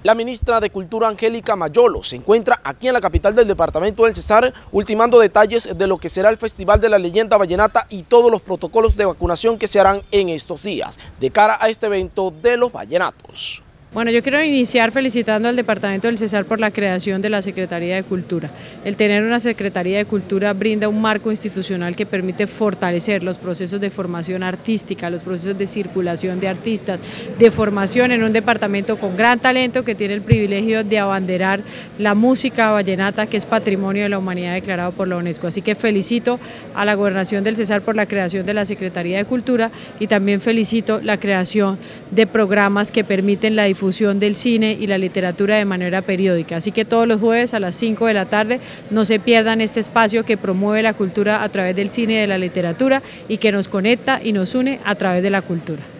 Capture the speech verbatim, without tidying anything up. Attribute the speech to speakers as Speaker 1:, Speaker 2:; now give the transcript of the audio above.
Speaker 1: La ministra de Cultura, Angélica Mayolo, se encuentra aquí en la capital del departamento del Cesar, ultimando detalles de lo que será el Festival de la Leyenda Vallenata y todos los protocolos de vacunación que se harán en estos días, de cara a este evento de los vallenatos.
Speaker 2: Bueno, yo quiero iniciar felicitando al Departamento del Cesar por la creación de la Secretaría de Cultura. El tener una Secretaría de Cultura brinda un marco institucional que permite fortalecer los procesos de formación artística, los procesos de circulación de artistas, de formación en un departamento con gran talento que tiene el privilegio de abanderar la música vallenata, que es patrimonio de la humanidad declarado por la UNESCO. Así que felicito a la Gobernación del Cesar por la creación de la Secretaría de Cultura y también felicito la creación de programas que permiten la difusión del cine y la literatura de manera periódica. Así que todos los jueves a las cinco de la tarde no se pierdan este espacio que promueve la cultura a través del cine y de la literatura y que nos conecta y nos une a través de la cultura.